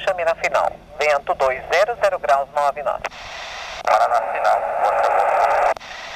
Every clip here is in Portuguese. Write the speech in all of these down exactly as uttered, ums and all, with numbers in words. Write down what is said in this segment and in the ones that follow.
chame na final. Vento dois zero zero graus nove nós. Para na final, por favor.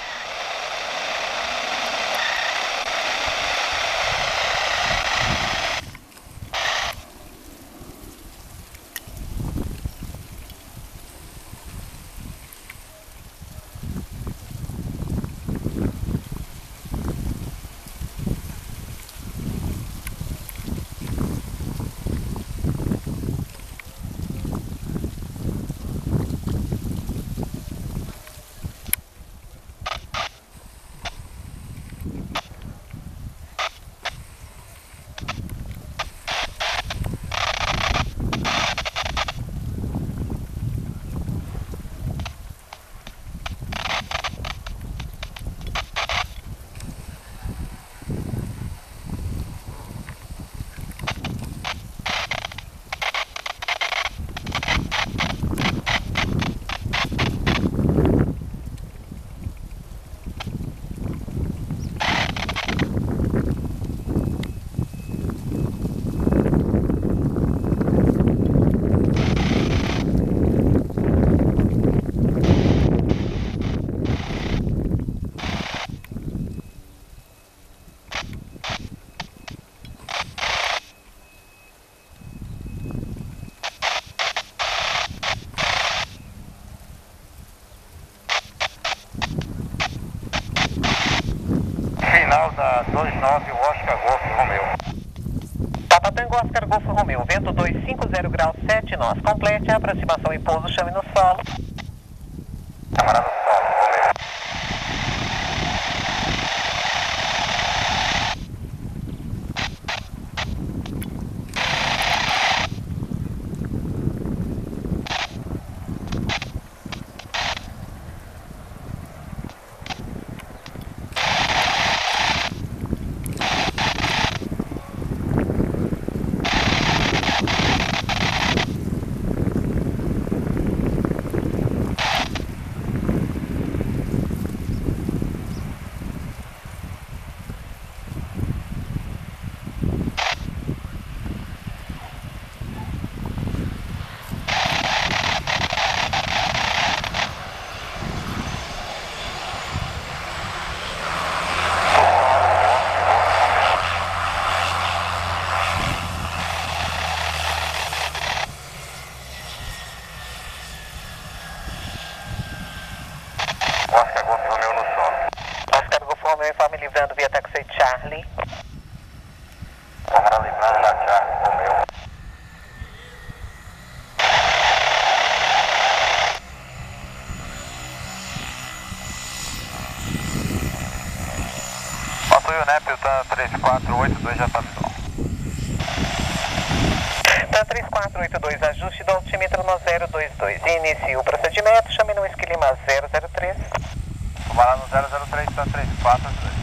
Final da dois nove, Oscar Golf Romeu. Papa Tango Oscar Golf Romeu, vento dois cinco zero graus sete nós. Complete a aproximação e pouso, chame no solo. Camarada solo, Romeu. Oscar Golf Romeu no solo. Oscar Golf Romeu informe livrando via taxi Charlie. Camarada livrando na Charlie, Romeu. Possui o N E P, tá três quatro oito dois, já tá visual. Tá três quatro oito dois, ajuste do altímetro no zero dois dois. Inicie o procedimento, chame no esquilima zero zero três. Camarada no zero zero três, tá três quatro oito dois.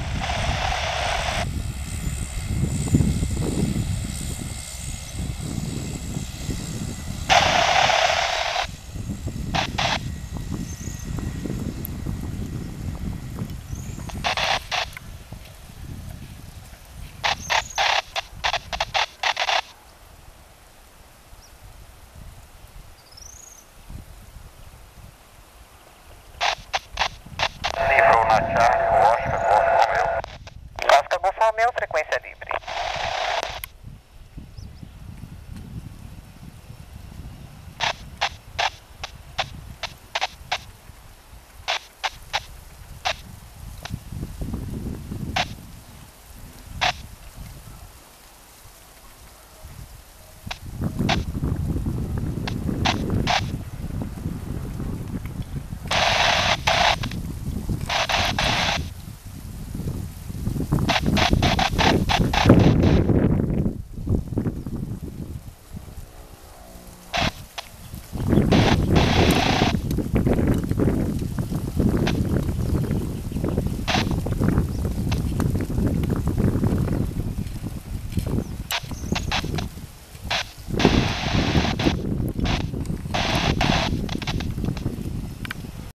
Livrou na Charlie,